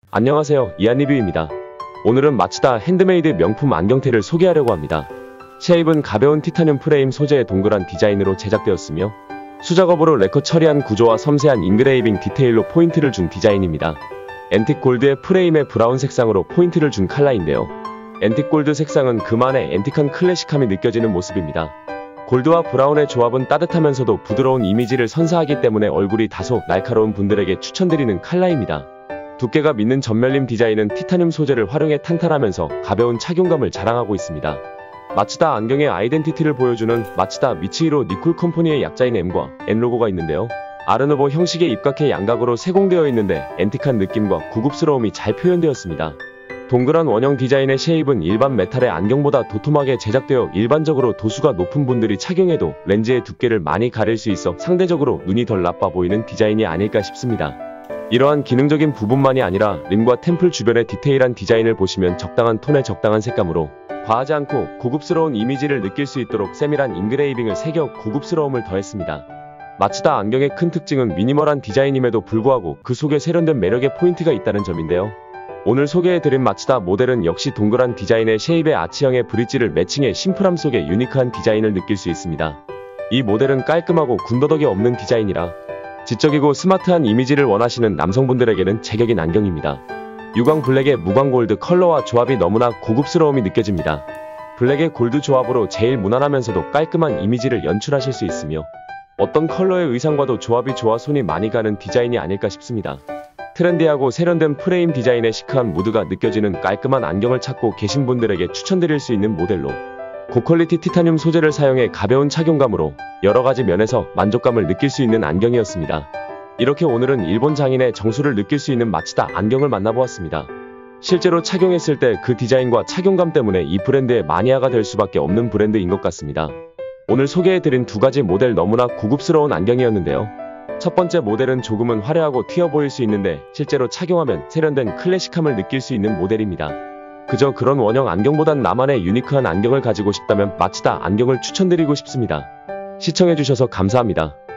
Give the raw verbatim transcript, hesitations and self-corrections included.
안녕하세요, 이한리뷰입니다. 오늘은 마츠다 핸드메이드 명품 안경테를 소개하려고 합니다. 쉐입은 가벼운 티타늄 프레임 소재의 동그란 디자인으로 제작되었으며 수작업으로 레커 처리한 구조와 섬세한 인그레이빙 디테일로 포인트를 준 디자인입니다. 앤틱 골드의 프레임에 브라운 색상으로 포인트를 준 컬러인데요. 앤틱 골드 색상은 그만의 앤틱한 클래식함이 느껴지는 모습입니다. 골드와 브라운의 조합은 따뜻하면서도 부드러운 이미지를 선사하기 때문에 얼굴이 다소 날카로운 분들에게 추천드리는 컬러입니다. 두께가 믿는 전멸림 디자인은 티타늄 소재를 활용해 탄탄하면서 가벼운 착용감을 자랑하고 있습니다. 마츠다 안경의 아이덴티티를 보여주는 마츠다 미츠히로 니콜 컴퍼니의 약자인 M과 N 로고가 있는데요. 아르누보 형식의 입각해 양각으로 세공되어 있는데 앤틱한 느낌과 고급스러움이 잘 표현되었습니다. 동그란 원형 디자인의 쉐입은 일반 메탈의 안경보다 도톰하게 제작되어 일반적으로 도수가 높은 분들이 착용해도 렌즈의 두께를 많이 가릴 수 있어 상대적으로 눈이 덜 나빠 보이는 디자인이 아닐까 싶습니다. 이러한 기능적인 부분만이 아니라 림과 템플 주변의 디테일한 디자인을 보시면 적당한 톤의 적당한 색감으로 과하지 않고 고급스러운 이미지를 느낄 수 있도록 세밀한 인그레이빙을 새겨 고급스러움을 더했습니다. 마츠다 안경의 큰 특징은 미니멀한 디자인임에도 불구하고 그 속에 세련된 매력의 포인트가 있다는 점인데요. 오늘 소개해드린 마츠다 모델은 역시 동그란 디자인의 쉐입의 아치형의 브릿지를 매칭해 심플함 속에 유니크한 디자인을 느낄 수 있습니다. 이 모델은 깔끔하고 군더더기 없는 디자인이라 지적이고 스마트한 이미지를 원하시는 남성분들에게는 제격인 안경입니다. 유광 블랙의 무광 골드 컬러와 조합이 너무나 고급스러움이 느껴집니다. 블랙의 골드 조합으로 제일 무난하면서도 깔끔한 이미지를 연출하실 수 있으며 어떤 컬러의 의상과도 조합이 좋아 손이 많이 가는 디자인이 아닐까 싶습니다. 트렌디하고 세련된 프레임 디자인의 시크한 무드가 느껴지는 깔끔한 안경을 찾고 계신 분들에게 추천드릴 수 있는 모델로 고퀄리티 티타늄 소재를 사용해 가벼운 착용감으로 여러가지 면에서 만족감을 느낄 수 있는 안경이었습니다. 이렇게 오늘은 일본 장인의 정수를 느낄 수 있는 마츠다 안경을 만나보았습니다. 실제로 착용했을 때 그 디자인과 착용감 때문에 이 브랜드의 마니아가 될 수밖에 없는 브랜드인 것 같습니다. 오늘 소개해드린 두 가지 모델 너무나 고급스러운 안경이었는데요. 첫 번째 모델은 조금은 화려하고 튀어 보일 수 있는데 실제로 착용하면 세련된 클래식함을 느낄 수 있는 모델입니다. 그저 그런 원형 안경보단 나만의 유니크한 안경을 가지고 싶다면 마츠다 안경을 추천드리고 싶습니다. 시청해주셔서 감사합니다.